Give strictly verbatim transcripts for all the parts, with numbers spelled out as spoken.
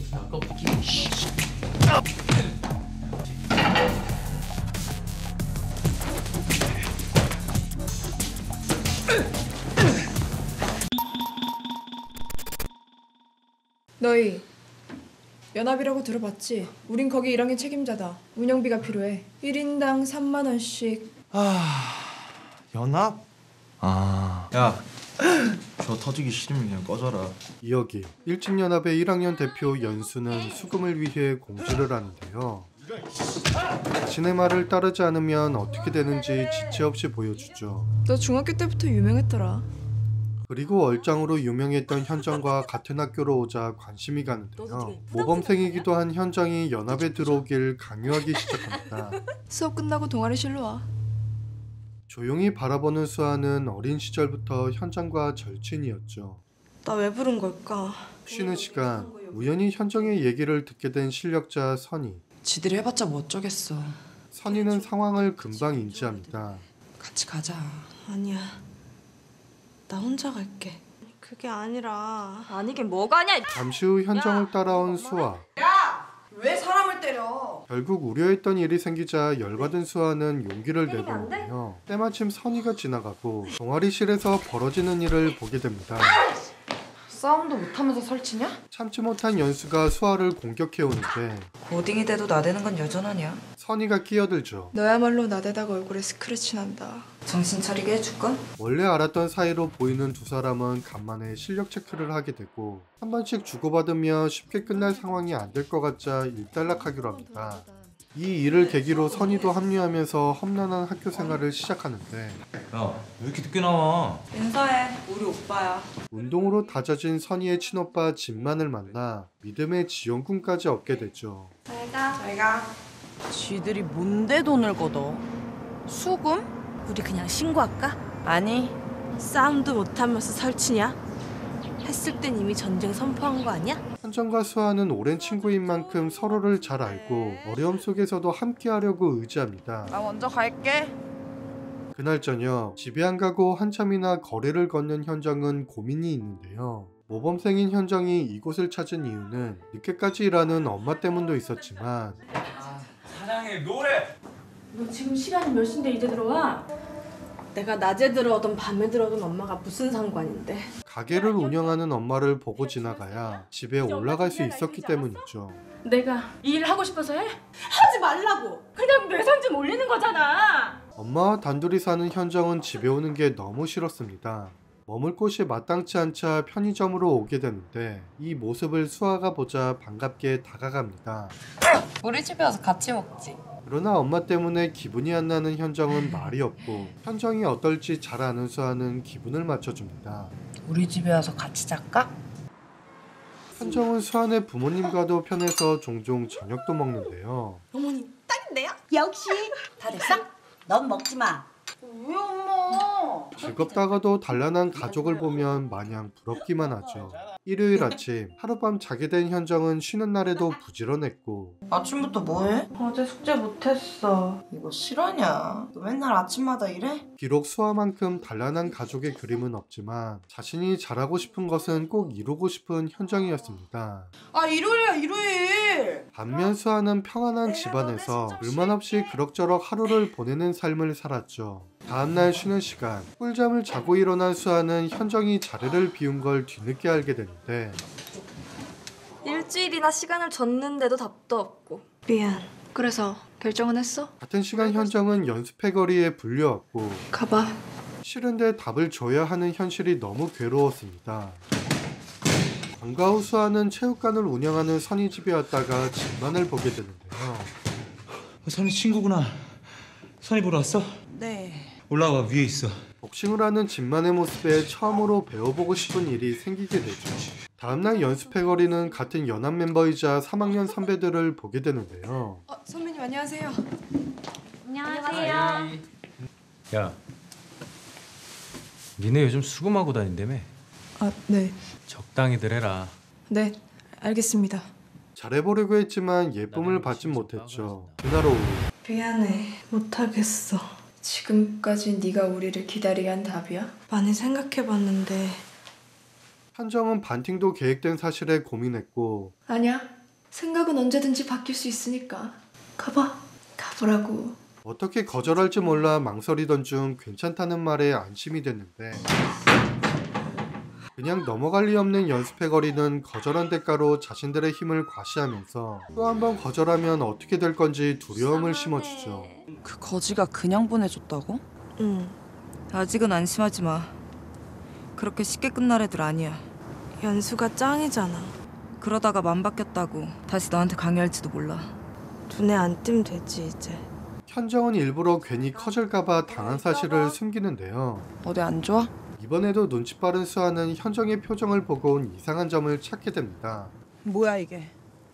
야, 꺾기. 너희 연합이라고 들어봤지? 우린 거기 일 학년 책임자다. 운영비가 필요해. 일 인당 삼만 원씩. 아... 연합? 아... 야, 저 터지기 싫으면 그냥 꺼져라. 이어기 일진연합의 일 학년 대표 연수는 수금을 위해 공지를 하는데요. 자신의 말을 따르지 않으면 어떻게 되는지 지체 없이 보여주죠. 너 중학교 때부터 유명했더라. 그리고 얼짱으로 유명했던 현정과 같은 학교로 오자 관심이 가는데요. 모범생이기도 한 현정이 연합에 들어오길 강요하기 시작합니다. 수업 끝나고 동아리실로 와. 조용히 바라보는 수아는 어린 시절부터 현정과 절친이었죠. 나 왜 부른 걸까? 쉬는 시간 우연히 현정의 얘기를 듣게 된 실력자 선희. 지들이 해봤자 뭐 어쩌겠어. 선희는 상황을 금방 인지합니다. 같이 가자. 아니야. 나 혼자 갈게. 그게 아니라... 아니긴 뭐가 아니야. 잠시 후 현정을 따라온 수아. 야! 왜 사람을 때려? 결국 우려했던 일이 생기자 열받은 수아는 용기를 내보는데요. 때마침 선희가 지나가고 동아리실에서 벌어지는 일을 보게 됩니다. 싸움도 못하면서 설치냐? 참지 못한 연수가 수아를 공격해오는데 고딩이 돼도 나대는 건 여전하냐? 선희가 끼어들죠. 너야말로 나대다가 얼굴에 스크래치 난다. 정신 차리게 해줄까? 원래 알았던 사이로 보이는 두 사람은 간만에 실력 체크를 하게 되고 한 번씩 주고받으며 쉽게 끝날 상황이 안 될 것 같자 일단락하기로 합니다. 이 일을 계기로 선희도 합류하면서 험난한 학교 생활을 시작하는데 야, 왜 이렇게 늦게 나와? 인사해. 우리 오빠야. 운동으로 다져진 선희의 친오빠 진만을 만나 믿음의 지원군까지 얻게 되죠. 잘가. 잘가. 쥐들이 뭔데 돈을 걷어? 수금? 우리 그냥 신고할까? 아니. 싸움도 못하면서 설치냐? 했을 땐 이미 전쟁 선포한 거 아니야? 현정과 수아는 오랜 친구인 만큼 서로를 잘 알고 어려움 속에서도 함께하려고 의지합니다. 나 먼저 갈게. 그날 저녁 집에 안 가고 한참이나 거리를 걷는 현정은 고민이 있는데요. 모범생인 현정이 이곳을 찾은 이유는 늦게까지 일하는 엄마 때문도 있었지만 아, 사랑해 노래. 너 지금 시간이 몇 시인데 이제 들어와? 내가 낮에 들어오든 밤에 들어오든 엄마가 무슨 상관인데. 가게를 운영하는 엄마를 보고 지나가야 집에 올라갈 수 있었기 때문이죠. 내가 이 일 하고 싶어서 해? 하지 말라고! 그냥 매상 좀 올리는 거잖아! 엄마와 단둘이 사는 현정은 집에 오는 게 너무 싫었습니다. 머물 곳이 마땅치 않자 편의점으로 오게 되는데 이 모습을 수아가 보자 반갑게 다가갑니다. 우리 집에 와서 같이 먹지. 그러나 엄마 때문에 기분이 안 나는 현정은 말이 없고 현정이 어떨지 잘 아는 수아는 기분을 맞춰줍니다. 우리 집에 와서 같이 잘까? 현정은 수아네 부모님과도 편해서 종종 저녁도 먹는데요. 어머니 딱인데요? 역시 다 됐어? 넌 먹지 마. 왜 엄마? 즐겁다가도 단란한 가족을 보면 마냥 부럽기만 하죠. 일요일 아침 하룻밤 자게 된 현정은 쉬는 날에도 부지런했고 아침부터 뭐해? 어제 숙제 못했어. 이거 실화냐? 너 맨날 아침마다 이래? 비록 수아만큼 단란한 가족의 그림은 없지만 자신이 잘하고 싶은 것은 꼭 이루고 싶은 현정이었습니다. 아 일요일이야 일요일. 반면 수아는 평안한 집안에서 불만 없이 그럭저럭 하루를 보내는 삶을 살았죠. 다음날 쉬는 시간 꿀잠을 자고 일어난 수아는 현정이 자리를 비운 걸 뒤늦게 알게 되는데 일주일이나 시간을 줬는데도 답도 없고. 미안. 그래서 결정은 했어? 같은 시간 현정은 연습회 거리에 불려왔고 가봐. 싫은데 답을 줘야 하는 현실이 너무 괴로웠습니다. 방과 후 수아는 체육관을 운영하는 선희 집에 왔다가 진만을 보게 되는데요. 선희 친구구나. 선희 보러 왔어? 네. 올라와 위에 있어. 복싱을 하는 진만의 모습에 처음으로 배워보고 싶은 일이 생기게 되죠. 다음날 연습회 거리는 같은 연합 멤버이자 삼 학년 선배들을 보게 되는데요. 어, 선배님 안녕하세요. 안녕하세요. 야, 니네 요즘 수금하고 다닌다며? 아 네. 적당히들 해라. 네 알겠습니다. 잘해보려고 했지만 예쁨을 받진 못했죠. 그날 오후 미안해. 못하겠어. 지금까지 네가 우리를 기다리게 한 답이야? 많이 생각해봤는데 현정은 반팅도 계획된 사실에 고민했고 아니야. 생각은 언제든지 바뀔 수 있으니까 가봐. 가보라고. 어떻게 거절할지 몰라 망설이던 중 괜찮다는 말에 안심이 됐는데 그냥 넘어갈 리 없는 연습해거리는 거절한 대가로 자신들의 힘을 과시하면서 또 한 번 거절하면 어떻게 될 건지 두려움을 심어주죠. 그 거지가 그냥 보내줬다고? 응. 아직은 안심하지 마. 그렇게 쉽게 끝날 애들 아니야. 연수가 짱이잖아. 그러다가 맘 바뀌었다고 다시 너한테 강요할지도 몰라. 눈에 안 띄면 되지 이제. 현정은 일부러 괜히 커질까봐 당한 사실을 숨기는데요. 어디 안 좋아? 이번에도 눈치 빠른 수아는 현정의 표정을 보고 이상한 점을 찾게 됩니다. 뭐야 이게?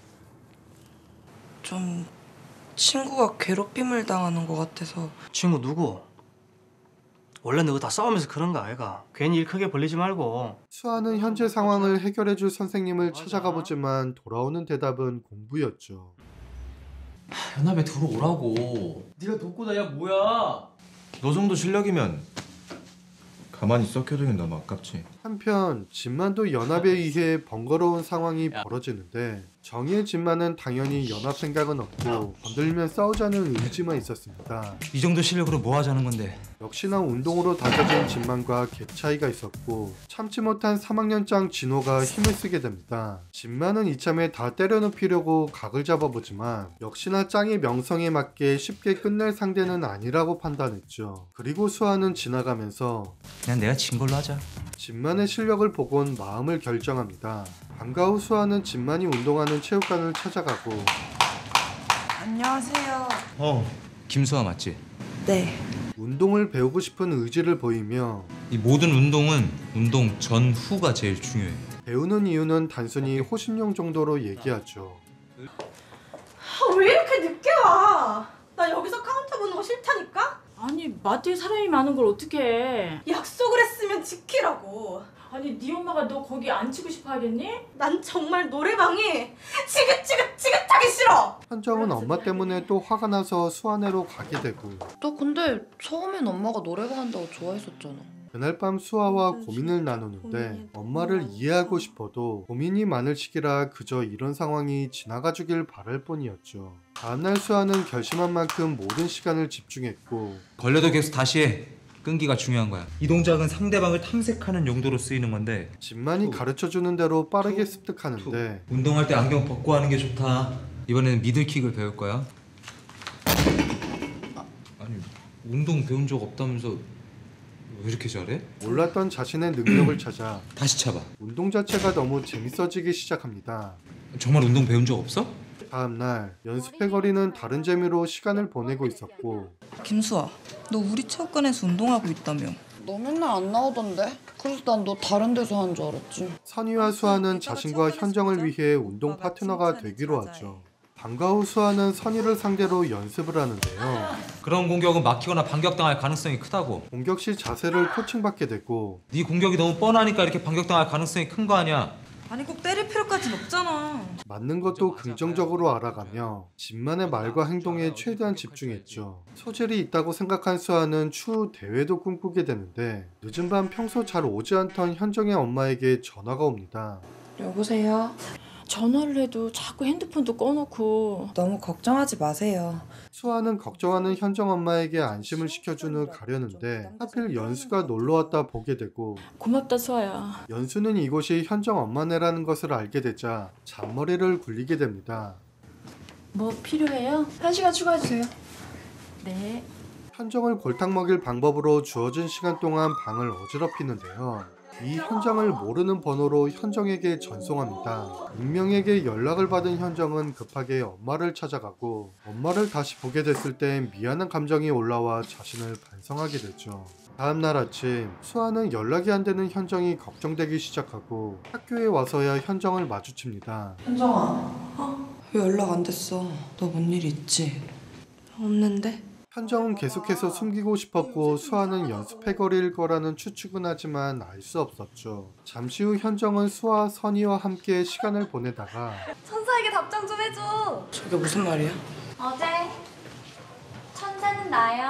좀 친구가 괴롭힘을 당하는 것 같아서. 친구 누구? 원래 너가 다 싸우면서 그런 거 아이가? 괜히 일 크게 벌리지 말고. 수아는 현재 상황을 해결해줄 선생님을 찾아가 보지만 돌아오는 대답은 공부였죠. 연합에 들어오라고. 네가 돕고 다야 뭐야? 너 정도 실력이면 가만히 썩혀두긴 너무 아깝지. 한편 진만도 연합에 의해 번거로운 상황이 벌어지는데 정의의 진만은 당연히 연합 생각은 없고 건들면 싸우자는 의지만 있었습니다. 이 정도 실력으로 뭐 하자는 건데? 역시나 운동으로 다져진 진만과 갭 차이가 있었고 참지 못한 삼 학년장 진호가 힘을 쓰게 됩니다. 진만은 이참에 다 때려눕히려고 각을 잡아보지만 역시나 짱의 명성에 맞게 쉽게 끝낼 상대는 아니라고 판단했죠. 그리고 수아는 지나가면서 그냥 내가 진 걸로 하자. 진만의 실력을 보곤 마음을 결정합니다. 방과 후 수아는 진만이 운동하는 체육관을 찾아가고 안녕하세요. 어, 김수아 맞지? 네. 운동을 배우고 싶은 의지를 보이며 이 모든 운동은 운동 전후가 제일 중요해. 배우는 이유는 단순히 호신용 정도로 얘기하죠. 아, 왜 이렇게 늦게 와? 나 여기서 카운터 보는 거 싫다니까? 아니 마트에 사람이 많은 걸 어떻게 해? 약속을 했으면 지키라고. 아니 네 엄마가 너 거기 앉히고 싶어 하겠니? 난 정말 노래방이 지긋지긋지긋하기 싫어. 현정은 엄마 때문에 또 화가 나서 수아네로 가게 되고 너 근데 처음엔 엄마가 노래방 한다고 좋아했었잖아. 그날 밤 수아와 고민을 나누는데 엄마를 이해하고 싶어도 고민이 많을 시기라 그저 이런 상황이 지나가 주길 바랄 뿐이었죠. 다음날 수아는 결심한 만큼 모든 시간을 집중했고 걸려도 계속 다시 해. 끈기가 중요한 거야. 이 동작은 상대방을 탐색하는 용도로 쓰이는 건데 진만이 가르쳐주는 대로 빠르게 습득하는데 운동할 때 안경 벗고 하는 게 좋다. 이번에는 미들킥을 배울 거야. 아, 아니 운동 배운 적 없다면서 왜 이렇게 잘해? 몰랐던 자신의 능력을 찾아 다시 차봐. 운동 자체가 너무 재밌어지기 시작합니다. 정말 운동 배운 적 없어? 다음날 연습해거리는 다른 재미로 시간을 보내고 있었고 김수아, 너 우리 체육관에서 운동하고 있다며. 너 맨날 안 나오던데? 그래서 난 너 다른 데서 하는 줄 알았지. 선희와 수아는 자신과 현정을 위해 운동 파트너가 되기로 하죠. 방과 후 수아는 선희를 상대로 연습을 하는데요. 그런 공격은 막히거나 반격당할 가능성이 크다고. 공격 시 자세를 코칭받게 되고 네 공격이 너무 뻔하니까 이렇게 반격당할 가능성이 큰 거 아니야. 아니 꼭 때릴 필요까진 없잖아. 맞는 것도 긍정적으로 알아가며 진만의 말과 행동에 최대한 집중했죠. 소질이 있다고 생각한 수아는 추후 대회도 꿈꾸게 되는데 늦은 밤 평소 잘 오지 않던 현정의 엄마에게 전화가 옵니다. 여보세요? 전화를 해도 자꾸 핸드폰도 꺼놓고. 너무 걱정하지 마세요. 수아는 걱정하는 현정 엄마에게 안심을 시켜준 후 가려는데 하필 연수가 놀러왔다 보게 되고 고맙다 수아야. 연수는 이곳이 현정 엄마네라는 것을 알게 되자 잔머리를 굴리게 됩니다. 뭐 필요해요? 한 시간 추가해주세요. 네. 현정을 골탕 먹일 방법으로 주어진 시간 동안 방을 어지럽히는데요. 이 현정을 모르는 번호로 현정에게 전송합니다. 익명에게 연락을 받은 현정은 급하게 엄마를 찾아가고 엄마를 다시 보게 됐을 때 미안한 감정이 올라와 자신을 반성하게 되죠. 다음날 아침 수아는 연락이 안 되는 현정이 걱정되기 시작하고 학교에 와서야 현정을 마주칩니다. 현정아. 어? 왜 연락 안 됐어? 너 뭔 일 있지? 없는데? 현정은 계속해서 숨기고 싶었고 수아는 연습해거리일 거라는 추측은 하지만 알 수 없었죠. 잠시 후 현정은 수아, 선희와 함께 시간을 보내다가 천사에게 답장 좀 해줘. 저게 무슨 말이야? 어제 천사는 나야.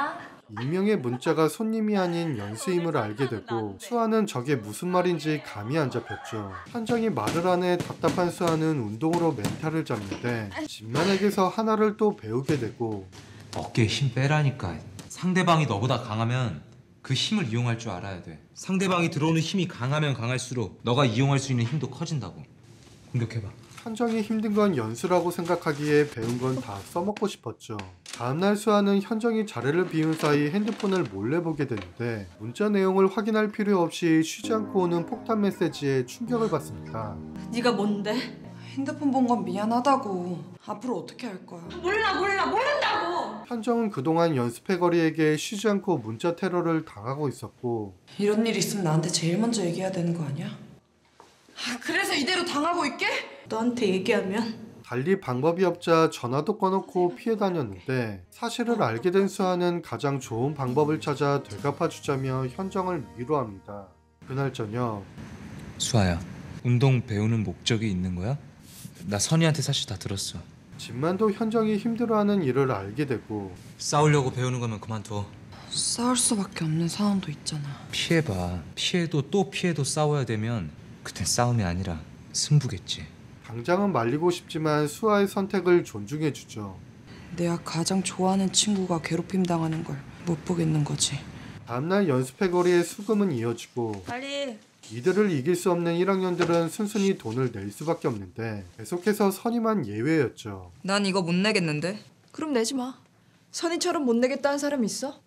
익명의 문자가 손님이 아닌 연수임을 알게 되고 수아는 저게 무슨 말인지 감이 안 잡혔죠. 현정이 말을 안 해 답답한 수아는 운동으로 멘탈을 잡는데 진만에게서 하나를 또 배우게 되고 어깨에 힘 빼라니까. 상대방이 너보다 강하면 그 힘을 이용할 줄 알아야 돼. 상대방이 들어오는 힘이 강하면 강할수록 너가 이용할 수 있는 힘도 커진다고. 공격해봐. 현정이 힘든 건 연수라고 생각하기에 배운 건 다 써먹고 싶었죠. 다음날 수아는 현정이 자리를 비운 사이 핸드폰을 몰래 보게 되는데 문자 내용을 확인할 필요 없이 쉬지 않고 오는 폭탄 메시지에 충격을 받습니다. 네가 뭔데? 핸드폰 본 건 미안하다고. 앞으로 어떻게 할 거야? 몰라 몰라 모른다고. 현정은 그동안 연습해거리에게 쉬지 않고 문자 테러를 당하고 있었고 이런 일 있으면 나한테 제일 먼저 얘기해야 되는 거 아니야? 아, 그래서 이대로 당하고 있게? 너한테 얘기하면 달리 방법이 없자 전화도 꺼놓고 피해 다녔는데 사실을 알게 된 수아는 가장 좋은 방법을 찾아 되갚아주자며 현정을 위로합니다. 그날 저녁 수아야, 운동 배우는 목적이 있는 거야? 나 선이한테 사실 다 들었어. 진만도 현정이 힘들어하는 일을 알게 되고 싸우려고 배우는 거면 그만둬. 싸울 수밖에 없는 상황도 있잖아. 피해봐. 피해도 또 피해도 싸워야 되면 그땐 싸움이 아니라 승부겠지. 당장은 말리고 싶지만 수아의 선택을 존중해주죠. 내가 가장 좋아하는 친구가 괴롭힘 당하는 걸 못 보겠는 거지. 다음날 연습해거리의 수금은 이어지고 빨리. 이들을 이길 수 없는 일 학년들은 순순히 돈을 낼 수밖에 없는데 계속해서 선이만 예외였죠. 난 이거 못 내겠는데. 그럼 내지 마. 선이처럼 못 내겠다는 사람 있어?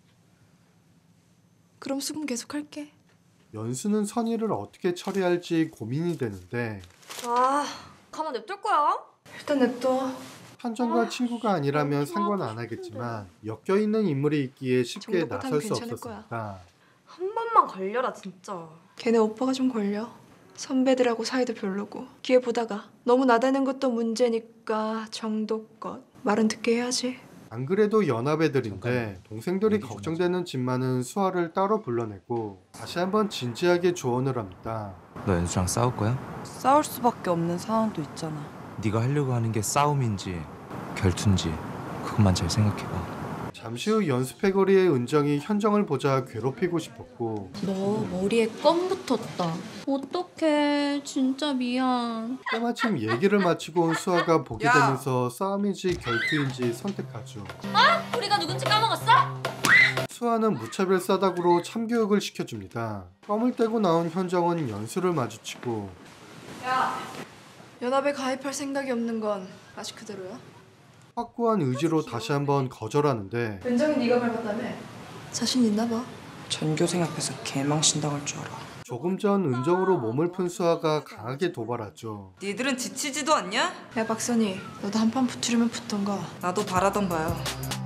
그럼 수금 계속 할게. 연수는 선이를 어떻게 처리할지 고민이 되는데 아, 가만 냅둘 거야? 일단 냅둬. 현정과 친구가 아니라면 상관 안 하겠지만 엮여있는 인물이 있기에 쉽게 정도 나설 수 괜찮을 거야. 없었습니다. 한 번만 걸려라 진짜. 걔네 오빠가 좀 걸려. 선배들하고 사이도 별로고. 기회 보다가 너무 나대는 것도 문제니까 정도껏 말은 듣게 해야지. 안 그래도 연합애들인데 동생들이 걱정되는 진만은 수아를 따로 불러내고 다시 한번 진지하게 조언을 합니다. 너 연수랑 싸울 거야? 싸울 수밖에 없는 상황도 있잖아. 네가 하려고 하는 게 싸움인지 결투인지 그것만 잘 생각해봐. 잠시 후 연습해거리의 은정이 현정을 보자 괴롭히고 싶었고 너 머리에 껌 붙었다. 어떡해. 진짜 미안. 때마침 얘기를 마치고 온 수아가 보게 야! 되면서 싸움인지 결투인지 선택하죠. 우리가 누군지 까먹었어? 수아는 무차별 싸닥으로 참교육을 시켜줍니다. 껌을 떼고 나온 현정은 연수를 마주치고 야! 연합에 가입할 생각이 없는 건 아직 그대로야? 확고한 의지로 다시 한번 거절하는데 은정이 네가 밟았다며? 자신 있나 봐. 전교생 앞에서 개망신 당할 줄 알아. 조금 전 은정으로 몸을 푼 수아가 강하게 도발하죠. 니들은 지치지도 않냐? 야 박선희, 너도 한판 붙으려면 붙던가. 나도 바라던 바야.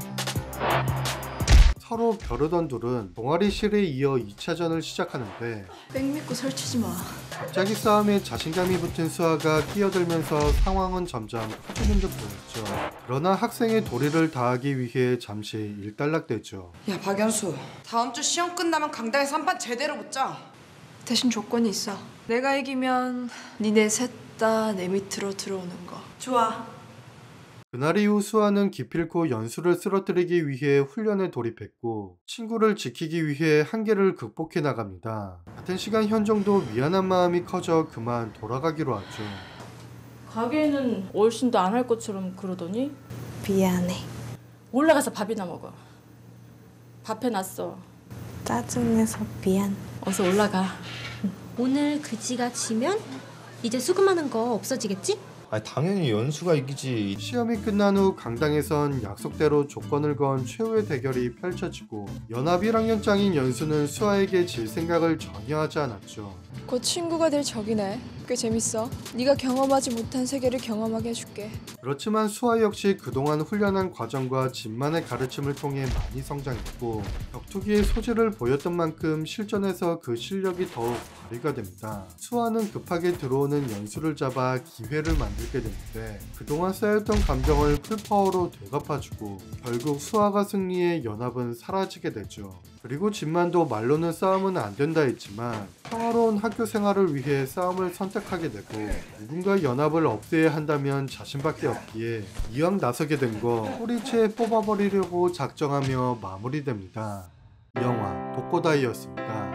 서로 벼르던 둘은 동아리실에 이어 이 차전을 시작하는데 백 믿고 설치지 마. 갑자기 싸움에 자신감이 붙은 수아가 끼어들면서 상황은 점점 커지는 듯 보였죠. 그러나 학생의 도리를 다하기 위해 잠시 일단락되죠. 야 박연수, 다음 주 시험 끝나면 강당에서 한 판 제대로 붙자. 대신 조건이 있어. 내가 이기면 니네 셋 다 내 밑으로 들어오는 거. 좋아. 그날 이후 수아는 기필코 연수를 쓰러뜨리기 위해 훈련에 돌입했고 친구를 지키기 위해 한계를 극복해 나갑니다. 같은 시간 현정도 미안한 마음이 커져 그만 돌아가기로 하죠. 가게에는 얼씬도 안 할 것처럼 그러더니 미안해. 올라가서 밥이나 먹어. 밥 해놨어. 짜증내서 미안. 어서 올라가. 오늘 그지가 지면 이제 수금하는 거 없어지겠지? 아 당연히 연수가 이기지. 시험이 끝난 후 강당에선 약속대로 조건을 건 최후의 대결이 펼쳐지고 연합 일 학년장인 연수는 수아에게 질 생각을 전혀 하지 않았죠. 곧 친구가 될 적이네. 꽤 재밌어. 네가 경험하지 못한 세계를 경험하게 해줄게. 그렇지만 수아 역시 그동안 훈련한 과정과 진만의 가르침을 통해 많이 성장했고 격투기의 소질을 보였던 만큼 실전에서 그 실력이 더욱 발휘가 됩니다. 수아는 급하게 들어오는 연수를 잡아 기회를 만들고 만들게 되는데 그동안 쌓였던 감정을 풀파워로 되갚아주고 결국 수아가 승리해 연합은 사라지게 되죠. 그리고 진만도 말로는 싸움은 안 된다 했지만 평화로운 학교 생활을 위해 싸움을 선택하게 되고 누군가 연합을 없애야 한다면 자신밖에 없기에 이왕 나서게 된 거 꼬리채 뽑아버리려고 작정하며 마무리됩니다. 영화 독고다이였습니다.